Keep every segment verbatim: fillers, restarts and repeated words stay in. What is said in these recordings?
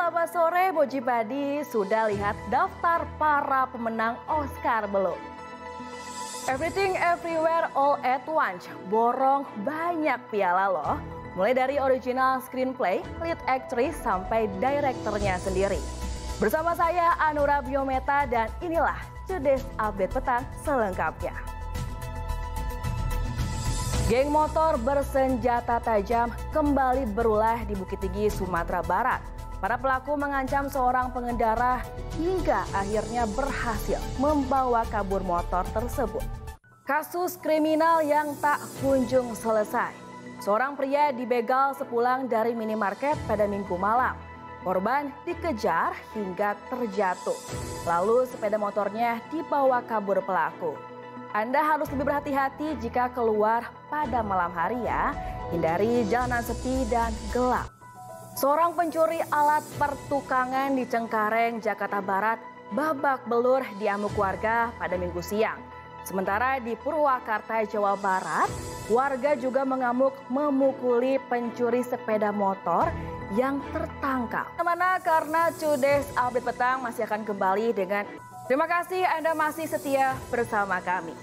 Selamat sore Moji Badi, sudah lihat daftar para pemenang Oscar belum? Everything Everywhere All at Once, borong banyak piala loh. Mulai dari original screenplay, lead actress sampai direkturnya sendiri. Bersama saya Anura Biometa dan inilah Today's Update Petang selengkapnya. Geng motor bersenjata tajam kembali berulah di Bukit Tinggi, Sumatera Barat. Para pelaku mengancam seorang pengendara hingga akhirnya berhasil membawa kabur motor tersebut. Kasus kriminal yang tak kunjung selesai. Seorang pria dibegal sepulang dari minimarket pada Minggu malam. Korban dikejar hingga terjatuh. Lalu sepeda motornya dibawa kabur pelaku. Anda harus lebih berhati-hati jika keluar pada malam hari ya. Hindari jalanan sepi dan gelap. Seorang pencuri alat pertukangan di Cengkareng, Jakarta Barat babak belur diamuk warga pada Minggu siang. Sementara di Purwakarta, Jawa Barat, warga juga mengamuk memukuli pencuri sepeda motor yang tertangkap. Mana karena Today's Update Petang masih akan kembali dengan terima kasih Anda masih setia bersama kami.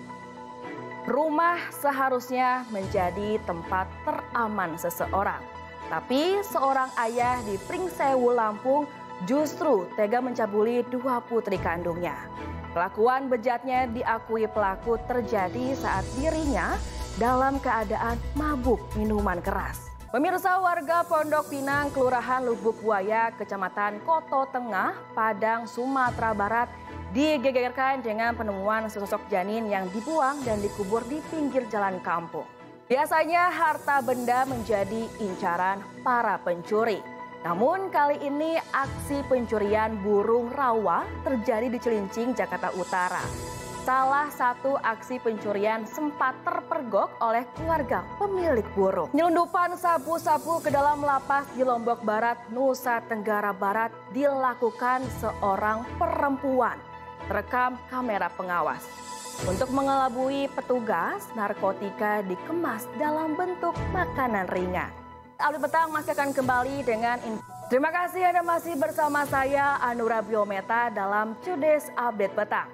Rumah seharusnya menjadi tempat teraman seseorang. Tapi seorang ayah di Pringsewu, Lampung justru tega mencabuli dua putri kandungnya. Kelakuan bejatnya diakui pelaku terjadi saat dirinya dalam keadaan mabuk minuman keras. Pemirsa, warga Pondok Pinang, Kelurahan Lubuk Buaya, Kecamatan Koto Tengah, Padang, Sumatera Barat digegerkan dengan penemuan sesosok janin yang dibuang dan dikubur di pinggir jalan kampung. Biasanya harta benda menjadi incaran para pencuri. Namun kali ini aksi pencurian burung rawa terjadi di Cilincing, Jakarta Utara. Salah satu aksi pencurian sempat terpergok oleh keluarga pemilik burung. Nyelundupan sapu-sapu ke dalam lapas di Lombok Barat, Nusa Tenggara Barat dilakukan seorang perempuan. Terekam kamera pengawas. Untuk mengelabui petugas, narkotika dikemas dalam bentuk makanan ringan. Update Petang masih akan kembali dengan info. Terima kasih Anda masih bersama saya Anura Biometa dalam Today's Update Petang.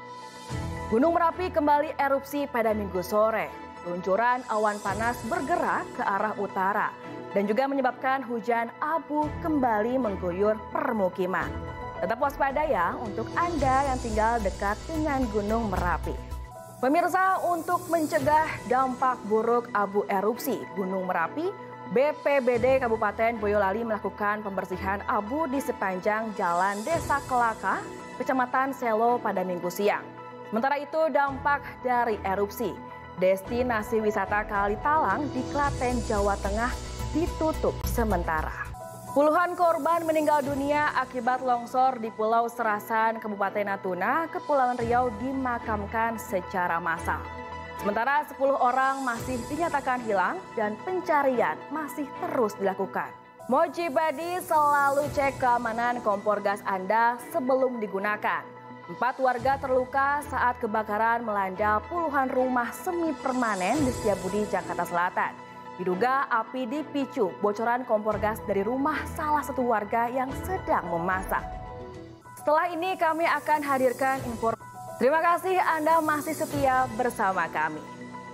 Gunung Merapi kembali erupsi pada Minggu sore. Luncuran awan panas bergerak ke arah utara dan juga menyebabkan hujan abu kembali mengguyur permukiman. Tetap waspada ya untuk Anda yang tinggal dekat dengan Gunung Merapi. Pemirsa, untuk mencegah dampak buruk abu erupsi Gunung Merapi, B P B D Kabupaten Boyolali melakukan pembersihan abu di sepanjang Jalan Desa Kelaka, Kecamatan Selo pada Minggu siang. Sementara itu dampak dari erupsi, destinasi wisata Kalitalang di Klaten, Jawa Tengah ditutup sementara. Puluhan korban meninggal dunia akibat longsor di Pulau Serasan, Kabupaten Natuna, Kepulauan Riau dimakamkan secara massal. Sementara sepuluh orang masih dinyatakan hilang dan pencarian masih terus dilakukan. Moji Badi selalu cek keamanan kompor gas Anda sebelum digunakan. Empat warga terluka saat kebakaran melanda puluhan rumah semi permanen di Setiabudi, Jakarta Selatan. Diduga api dipicu bocoran kompor gas dari rumah salah satu warga yang sedang memasak. Setelah ini kami akan hadirkan informasi. Terima kasih Anda masih setia bersama kami.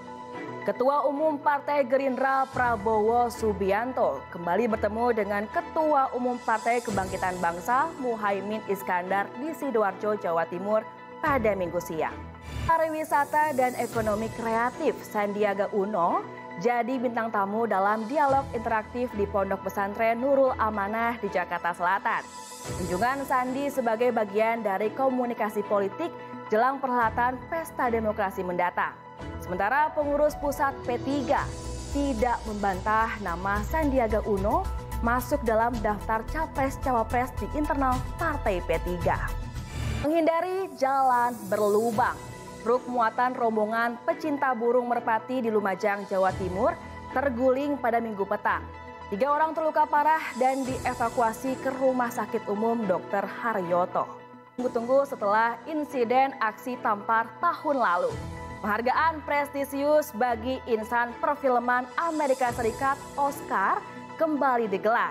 Ketua Umum Partai Gerindra Prabowo Subianto kembali bertemu dengan Ketua Umum Partai Kebangkitan Bangsa Muhaimin Iskandar di Sidoarjo, Jawa Timur pada Minggu siang. Pariwisata dan ekonomi kreatif Sandiaga Uno jadi bintang tamu dalam dialog interaktif di Pondok Pesantren Nurul Amanah di Jakarta Selatan. Kunjungan Sandi sebagai bagian dari komunikasi politik jelang perhelatan Pesta Demokrasi mendatang. Sementara pengurus pusat P tiga tidak membantah nama Sandiaga Uno masuk dalam daftar capres-cawapres di internal Partai P tiga. Menghindari jalan berlubang. Truk muatan rombongan pecinta burung merpati di Lumajang, Jawa Timur terguling pada Minggu petang. Tiga orang terluka parah dan dievakuasi ke Rumah Sakit Umum Dokter Haryoto. Tunggu-tunggu setelah insiden aksi tampar tahun lalu. Penghargaan prestisius bagi insan perfilman Amerika Serikat Oscar kembali digelar.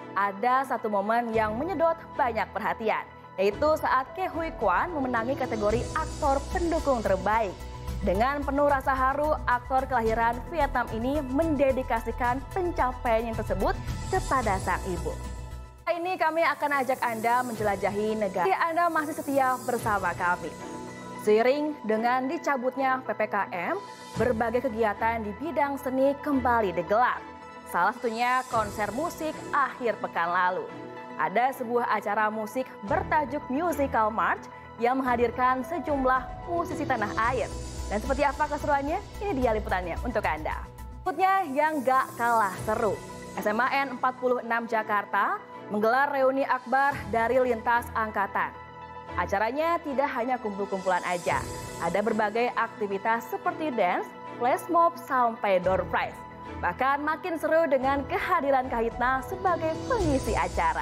ada satu momen yang menyedot banyak perhatian, yaitu saat Ke Huy Quan memenangi kategori aktor pendukung terbaik. Dengan penuh rasa haru, aktor kelahiran Vietnam ini mendedikasikan pencapaian tersebut kepada sang ibu. Kali ini kami akan ajak Anda menjelajahi negara. Jadi Anda masih setia bersama kami. Seiring dengan dicabutnya P P K M, berbagai kegiatan di bidang seni kembali digelar. Salah satunya konser musik akhir pekan lalu. Ada sebuah acara musik bertajuk Musical March yang menghadirkan sejumlah musisi tanah air. Dan seperti apa keseruannya? Ini dia liputannya untuk Anda. Berikutnya yang gak kalah seru. S M A N empat puluh enam Jakarta menggelar reuni akbar dari lintas angkatan. Acaranya tidak hanya kumpul-kumpulan aja. Ada berbagai aktivitas seperti dance, flash mob, sampai door prize. Bahkan makin seru dengan kehadiran Kahitna sebagai pengisi acara.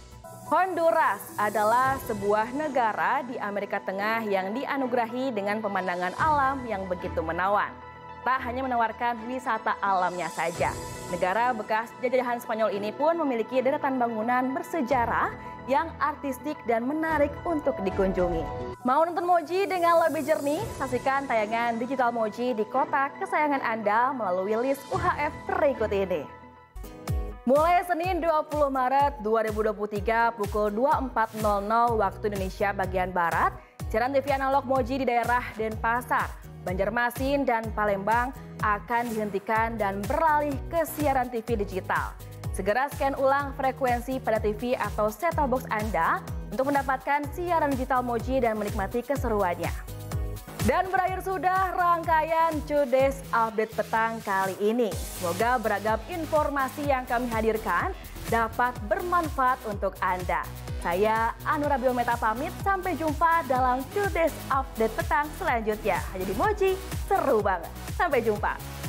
Honduras adalah sebuah negara di Amerika Tengah yang dianugerahi dengan pemandangan alam yang begitu menawan. Tak hanya menawarkan wisata alamnya saja, negara bekas jajahan Spanyol ini pun memiliki deretan bangunan bersejarah yang artistik dan menarik untuk dikunjungi. Mau nonton Moji dengan lebih jernih? Saksikan tayangan digital Moji di kota kesayangan Anda melalui list U H F berikut ini. Mulai Senin dua puluh Maret dua ribu dua puluh tiga pukul dua puluh empat nol nol waktu Indonesia bagian Barat, siaran T V analog Moji di daerah Denpasar, Banjarmasin, dan Palembang akan dihentikan dan beralih ke siaran T V digital. Segera scan ulang frekuensi pada T V atau set-top box Anda untuk mendapatkan siaran digital Moji dan menikmati keseruannya. Dan berakhir sudah rangkaian Today's Update petang kali ini. Semoga beragam informasi yang kami hadirkan dapat bermanfaat untuk Anda. Saya Anura Biometa pamit, sampai jumpa dalam Today's Update petang selanjutnya. Hanya di Moji, seru banget. Sampai jumpa.